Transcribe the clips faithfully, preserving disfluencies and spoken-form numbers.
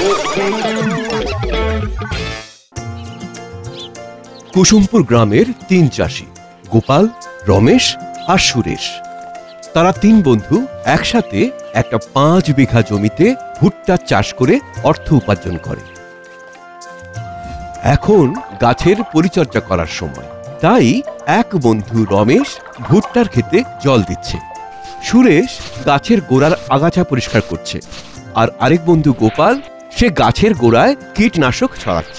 কুসুমপুর গ্রামের তিন চাষি, গোপাল, রমেশ আর সুরেশ। তারা তিন বন্ধু একসাথে একটা পাঁচ বিঘা জমিতে ভুট্টা চাষ করে অর্থ উপার্জন করে। এখন গাছের পরিচর্যা করার সময়, তাই এক বন্ধু রমেশ ভুট্টার ক্ষেতে জল দিচ্ছে, সুরেশ গাছের গোড়ার আগাছা পরিষ্কার করছে, আর আরেক বন্ধু গোপাল সে গাছের গোড়ায় কীটনাশক ছড়াচ্ছে।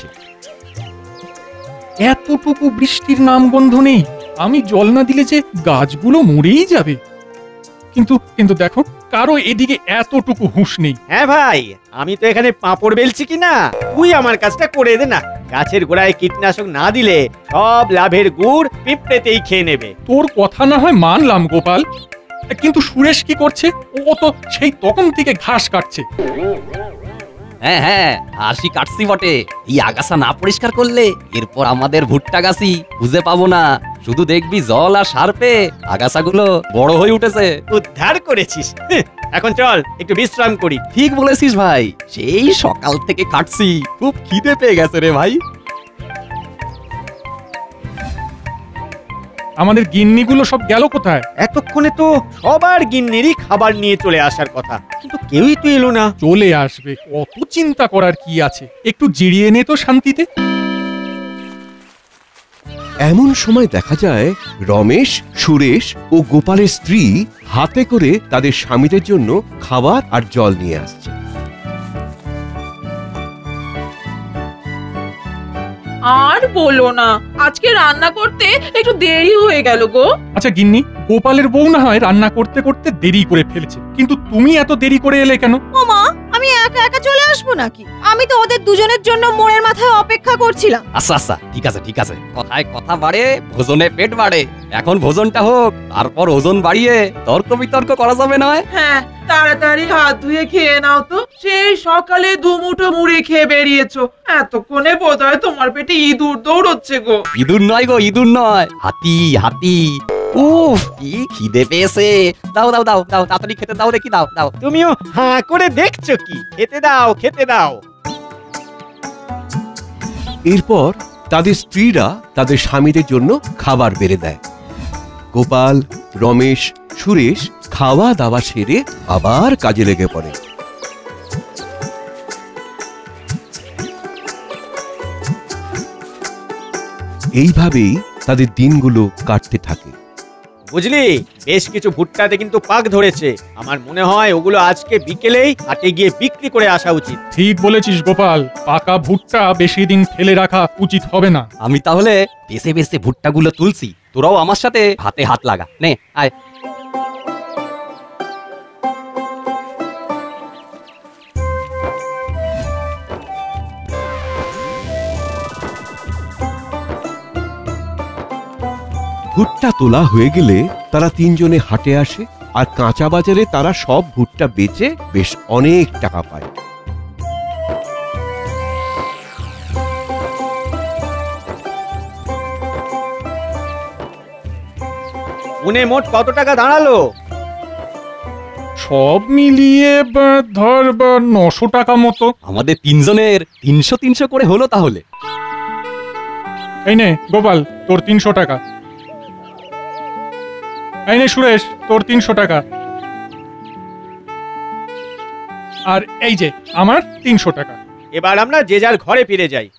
এতটুকু বৃষ্টির নামগন্ধ নেই, আমি জল না দিলে যে গাছগুলো মরেই যাবে। কিন্তু কিন্তু দেখো, কারো এদিকে এতটুকু হুঁশ নেই। হ্যাঁ ভাই, আমি তো এখানে পাঁপড় বেলছি কিনা, তুই আমার কাজটা করে দে না। গাছের গোড়ায় কীটনাশক না দিলে সব লাভের গুড় পিঁপড়েতেই খেয়ে নেবে। তোর কথা না হয় মানলাম গোপাল, কিন্তু সুরেশ কি করছে? ও তো সেই তখন থেকে ঘাস কাটছে। হ্যাঁ হ্যাঁ, ঘাসই কাটছি বটে। এই আগাছা না পরিষ্কার করলে এরপর আমাদের ভুট্টা গাছই খুঁজে পাবো না। শুধু দেখবি জল আর সার পেয়ে আগাছাগুলো বড় হয়ে উঠেছে। উদ্ধার করেছিস। এখন চল একটু বিশ্রাম করি। ঠিক বলেছিস ভাই, সেই সকাল থেকে কাটছি, খুব খিদে পেয়ে গেছে রে ভাই। আমাদের গিন্নিগুলো সব গেল কোথায়? এতক্ষণে তো সবার গিন্নিরই খাবার নিয়ে চলে আসার কথা, কিন্তু কেউই তো এলো না। চলে আসবে, অত চিন্তা করার কি আছে? একটু জিরিয়ে নে তো শান্তিতে। এমন সময় দেখা যায় রমেশ, সুরেশ ও গোপালের স্ত্রী হাতে করে তাদের স্বামীদের জন্য খাবার আর জল নিয়ে আসছে। আর বলো না, আজকে রান্না করতে একটু দেরি হয়ে গেল গো। আচ্ছা গিন্নি, গোপালের বউ না হয় রান্না করতে করতে দেরি করে ফেলেছে, কিন্তু তুমি এত দেরি করে এলে কেন? ও মা, আমি একা একা চলে আসবো নাকি? আমি তো ওদের দুজনের জন্য মোড়ের মাথায় অপেক্ষা করছিলাম। আচ্ছা আচ্ছা, ঠিক আছে ঠিক আছে, কথায় কথা বাড়ে, ভোজনে পেট বাড়ে। এখন ভোজনটা হোক, তারপর ওজন বাড়িয়ে তর্ক বিতর্ক করা যাবে না। হ্যাঁ, তাড়াতাড়ি হাত ধুয়ে খেয়ে নাও তো। সেই সকালে দুমুঠো মুড়ি খেয়ে বেরিয়েছো, এতক্ষণে বোধহয় তোমার পেটে ইঁদুর দৌড়চ্ছে গো। ইঁদুর নয় গো, ইঁদুর নয়, হাতি হাতি। উফ, কি খিদে পেয়েছে। দাও দাও দাও দাও, তাড়াতাড়ি খেতে দাও, দেখি দাও দাও। তুমিও হাঁ করে দেখছো কি? খেতে দাও খেতে দাও। এরপর তাদের স্ত্রীরা তাদের স্বামীদের জন্য খাবার বেড়ে দেয়। গোপাল, রমেশ, সুরেশ খাওয়া দাওয়া সেরে আবার কাজে লেগে পড়ে। এইভাবেই তাদের দিনগুলো কাটতে থাকে। বুঝলি, বেশ কিছু ভুট্টাতে কিন্তু পাক ধরেছে। আমার মনে হয় ওগুলো আজকে বিকেলেই হাটে গিয়ে বিক্রি করে আসা উচিত। ঠিক বলেছিস গোপাল, পাকা ভুট্টা বেশি দিন ফেলে রাখা উচিত হবে না। আমি তাহলে বেছে বেছে ভুট্টাগুলো তুলছি, তোরাও আমার সাথে হাতে হাত লাগা। নে আয়। ভুট্টা তোলা হয়ে গেলে তারা তিনজনে হাটে আসে, আর কাঁচা বাজারে তারা সব ভুট্টা বেচে বেশ অনেক টাকা পায়। উনে মোট কত টাকা দাঁড়ালো? সব মিলিয়ে বা, ধর বা, নশো টাকা মতো। আমাদের তিনজনের তিনশো তিনশো করে হলো তাহলে। এই নে গোপাল, তোর তিনশো টাকা। এই নে সুরেশ, তোর তিনশো টাকা। আর এই যে আমার তিনশো টাকা। এবার আমরা যে যার ঘরে ফিরে যাই।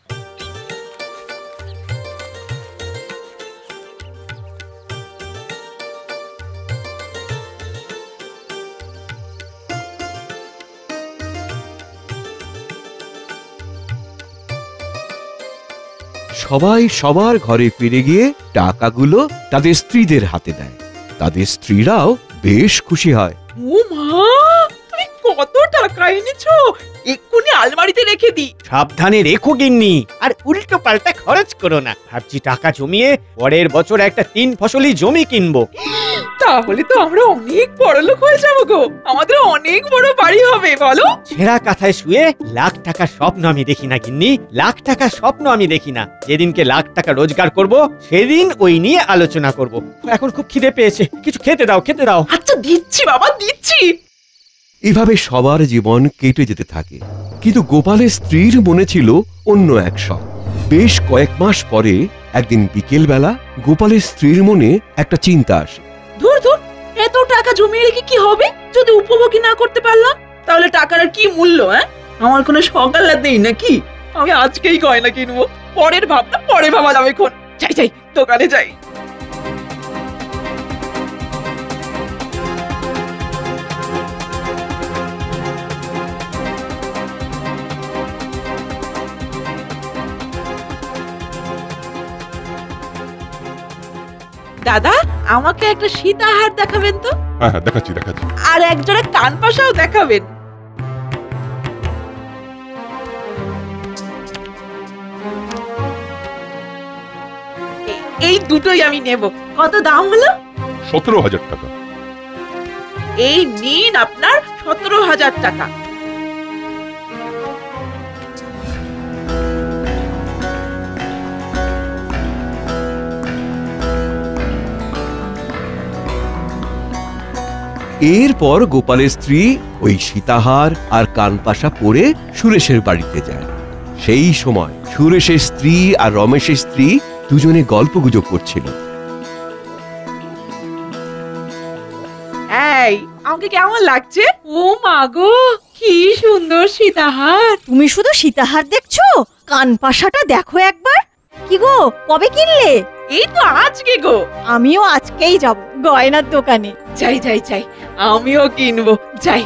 সবাই সবার ঘরে ফিরে গিয়ে টাকাগুলো তাদের স্ত্রীদের হাতে দেয়। তাদের স্ত্রীরাও বেশ খুশি হয়। ও মা, তুমি কত টাকা এনেছো? এক্ষুনি আলমারিতে রেখে দি। সাবধানে রেখো গিন্নি, আর উল্টো পাল্টা খরচ করো না। ভাবছি টাকা জমিয়ে পরের বছর একটা তিন ফসলি জমি কিনবো। তাহলে তো আমরা অনেক বড় লোক হয়ে যাবো গো। আমাদের অনেক বড় বাড়ি হবে, বলো? ছেঁড়া কাঁথায় শুয়ে লাখ টাকার স্বপ্ন আমি দেখি না গিন্নি, লাখ টাকার স্বপ্ন আমি দেখি না। যেদিনকে লাখ টাকা রোজগার করব সেদিন ওই নিয়ে আলোচনা করব। এখন খুব খিদে পেয়েছে, কিছু খেতে দাও খেতে দাও। আচ্ছা দিচ্ছি বাবা, দিচ্ছি। এভাবে সবার জীবন কেটে যেতে থাকে, কিন্তু গোপালের স্ত্রীর মনে ছিল অন্য এক শখ। বেশ কয়েক মাস পরে একদিন বিকেল বেলা গোপালের স্ত্রীর মনে একটা চিন্তা আসে। ধুর ধুর, এত টাকা জমিয়ে রেখে কি হবে যদি উপভোগই না করতে পারলাম? তাহলে টাকার আর কি মূল্য? হ্যাঁ, আমার কোনো সকাল নেই নাকি? আমি আজকেই গয়না কিনবো, পরের ভাবনা পরে ভাবা যাবে। এখন যাই যাই, দোকানে যাই। দাদা, আমাকে একটা সীতাহার দেখাবেন তো? হ্যাঁ হ্যাঁ দেখাচ্ছি দেখাচ্ছি। আর একজোড়া কান পাশাও দেখাবেন। এ- এই দুটোই আমি নেব। কত দাম হলো? সতেরো হাজার টাকা। এই নিন আপনার সতেরো হাজার টাকা। এরপর গোপালের স্ত্রী ওই সীতাহার আর কানপাশা পরে সুরেশের বাড়িতে যায়। সেই সময় সুরেশের স্ত্রী আর রমেশের স্ত্রী দুজনে গল্পগুজব করছিল। এই, আমাকে কেমন লাগছে? ও মা গো, কি সুন্দর সীতাহার! তুমি শুধু সীতাহার দেখছো, কান পাশাটা দেখো একবার। কি গো, কবে কিনলে? এই তো আজকে গো। আমিও আজকেই যাব গয়নার দোকানে। যাই যাই যাই, আমিও কিনবো, যাই।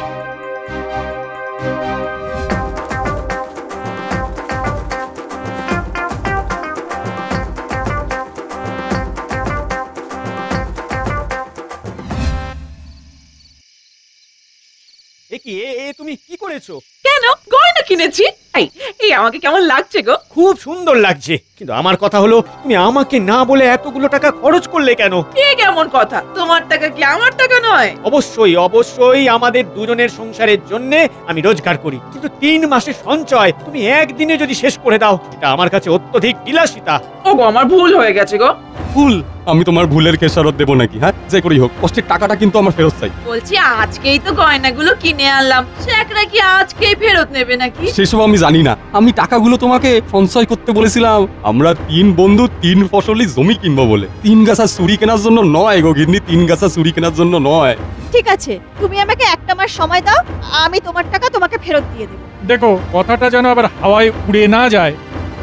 এ কি, এ এ তুমি কি করেছো? কেন, গয়না কিনেছি। এই এই আমাকে কেমন লাগছে গো? খুব সুন্দর লাগছে, কিন্তু আমার কথা হলো তুমি আমাকে না বলে এতগুলো টাকা খরচ করলে কেন? এ কেমন কথা? তোমার টাকা কি আমার টাকা নয়? অবশ্যই অবশ্যই আমাদের দুজনের সংসারের জন্য আমি রোজগার করি, কিন্তু তিন মাসের সঞ্চয় তুমি একদিনে যদি শেষ করে দাও, এটা আমার কাছে অত্যধিক বিলাসিতা। ও গো, আমার ভুল হয়ে গেছে গো। ভুল? আমি তোমার ভুলের খেসারত দেবো নাকি? হ্যাঁ, যে করেই হোক কষ্টের টাকাটা কিন্তু আমার ফেরত চাই। বলছি আজকেই তো গয়নাগুলো কিনে আনলাম, শেখরা কি আজকেই ফেরত নেবে নাকি? সেসব আমি জানি না, আমি টাকাগুলো তোমাকে সঞ্চয় করতে বলেছিলাম। আমরা তিন বন্ধু তিন ফসলি জমি কিনবো বলে। তিন গাছা চুরি কেনার জন্য নয় গো গিন্নি, তিন গাছা চুরি কেনার জন্য নয়। ঠিক আছে, তুমি আমাকে একটা মাস সময় দাও, আমি তোমার টাকা তোমাকে ফেরত দিয়ে দেবো। দেখো কথাটা যেন আবার হাওয়ায় উড়ে না যায়।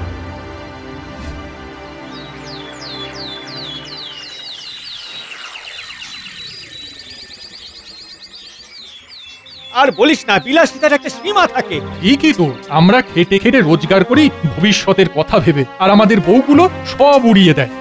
আর বলিস না, বিলাসিতার একটা সীমা থাকে। ঠিকই তো, আমরা খেটে খেটে রোজগার করি ভবিষ্যতের কথা ভেবে, আর আমাদের বউগুলো সব উড়িয়ে দেয়।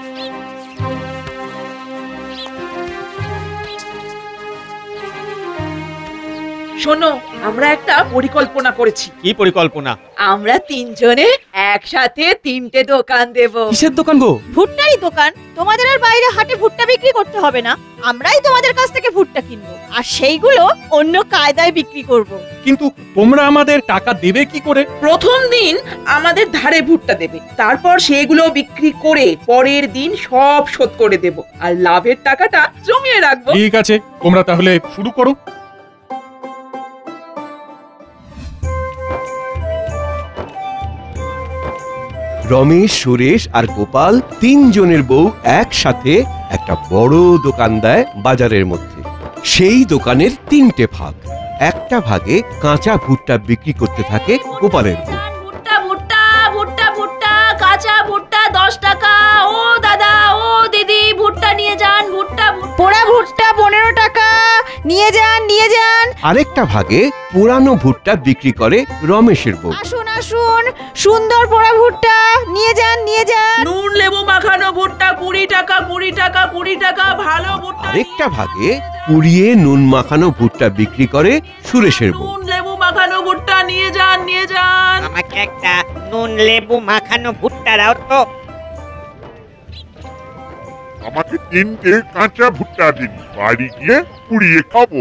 শোনো, আমরা একটা পরিকল্পনা করেছি। কি পরিকল্পনা? আমরা তিনজনে একসাথে তিনটে দোকান দেব। কিসের দোকান গো? ভুট্টারই দোকান। তোমাদের আর বাইরে হাটে ভুট্টা বিক্রি করতে হবে না, আমরাই তোমাদের কাছ থেকে ভুট্টা কিনবো, আর সেইগুলো অন্য কায়দায় বিক্রি করব। কিন্তু তোমরা আমাদের টাকা দেবে কি করে? প্রথম দিন আমাদের ধারে ভুট্টা দেবে, তারপর সেগুলো বিক্রি করে পরের দিন সব শোধ করে দেব, আর লাভের টাকাটা জমিয়ে রাখবো। ঠিক আছে, তোমরা তাহলে শুরু করো। রমেশ, সুরেশ আর গোপাল তিনজনের বউ একসাথে একটা বড় দোকান দেয় বাজারের মধ্যে। সেই দোকানের তিনটে ভাগ। একটা ভাগে কাঁচা ভুট্টা বিক্রি করতে থাকে গোপালের বউ। ভুট্টা ভুট্টা ভুট্টা ভুট্টা কাঁচা ভুট্টা দশ টাকা। ও দাদা, ও দিদি, ভুট্টা নিয়ে যান, ভুট্টা পোড়া ভুট্টা পনেরো টাকা, নিয়ে যান নিয়ে যান। আরেকটা ভাগে পুরানো ভুট্টা বিক্রি করে রমেশের বউ। আসুন আসুন, সুন্দর পোড়া ভুট্টা, নিয়ে যান নিয়ে যান। নুন লেবু মাখানো ভুট্টা কুড়ি টাকা, কুড়ি টাকা, কুড়ি টাকা, ভালো ভুট্টা। আরেকটা ভাগে পুড়িয়ে নুন মাখানো ভুট্টা বিক্রি করে সুরেশের বউ। নুন লেবু মাখানো ভুট্টা নিয়ে যান নিয়ে যান। আমাকে একটা নুন লেবু মাখানো ভুট্টা দাও তো। আমাকে তিনটে কাঁচা ভুট্টা দিন, বাড়ি গিয়ে পুড়িয়ে খাবো।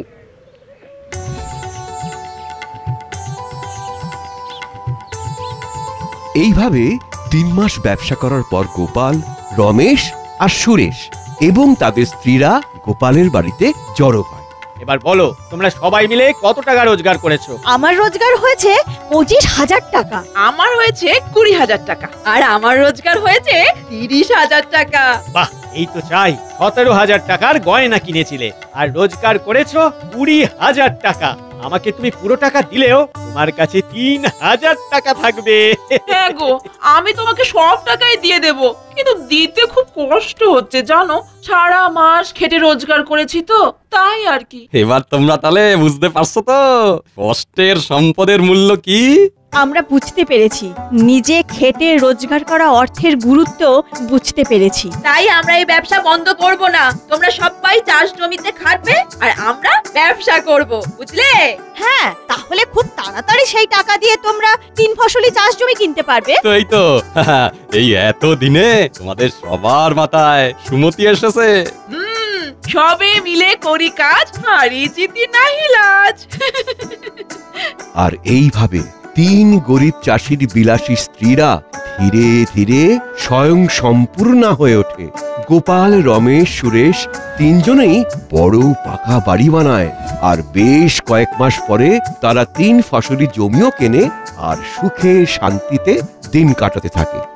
এইভাবে তিন মাস ব্যবসা করার পর গোপাল, রমেশ আর সুরেশ এবং তাদের স্ত্রীরা গোপালের বাড়িতে জড়ো হয়। এবার বলো তোমরা সবাই মিলে কত টাকা রোজগার করেছো? আমার রোজগার হয়েছে পঁচিশ হাজার টাকা। আমার হয়েছে কুড়ি হাজার টাকা। আর আমার রোজগার হয়েছে তিরিশ হাজার টাকা। বাহ, এই তো চাই। সতেরো হাজার টাকার গয়না কিনেছিলে আর রোজগার করেছো কুড়ি হাজার টাকা। আমাকে তুমি পুরো টাকা দিলেও তোমার কাছে তিন হাজার টাকা থাকবে। হ্যাঁ গো, আমি তোমাকে সব টাকাই দিয়ে দেব, কিন্তু দিতে খুব কষ্ট হচ্ছে জানো। সারা মাস খেটে রোজগার করেছি তো, তাই আর কি। এবার তোমরা তাহলে বুঝতে পারছো তো কষ্টের সম্পদের মূল্য কি? আমরা বুঝতে পেরেছি, নিজে খেটে রোজগার করা অর্থের গুরুত্ব বুঝতে পেরেছি। তাই আমরা এই ব্যবসা বন্ধ করব না। তোমরা সবাই চাষ জমিতে খাটবে আর আমরা ব্যবসা করব, বুঝলে? হ্যাঁ, তাহলে খুব তাড়াতাড়ি সেই টাকা দিয়ে তোমরা তিন ফসলি চাষ জমি কিনতে পারবে। তো এই তো এই এত দিনে তোমাদের সবার মাথায় সুমতি এসেছে। হুম, সবে মিলে করি কাজ, হারি জিতি নাহি লাজ। আর এইভাবে তিন গরিব চাষির বিলাসী স্ত্রীরা ধীরে ধীরে স্বয়ং সম্পূর্ণা হয়ে ওঠে। গোপাল, রমেশ, সুরেশ তিনজনেই বড় পাকা বাড়ি বানায় আর বেশ কয়েক মাস পরে তারা তিন ফসলি জমিও কেনে আর সুখে শান্তিতে দিন কাটাতে থাকে।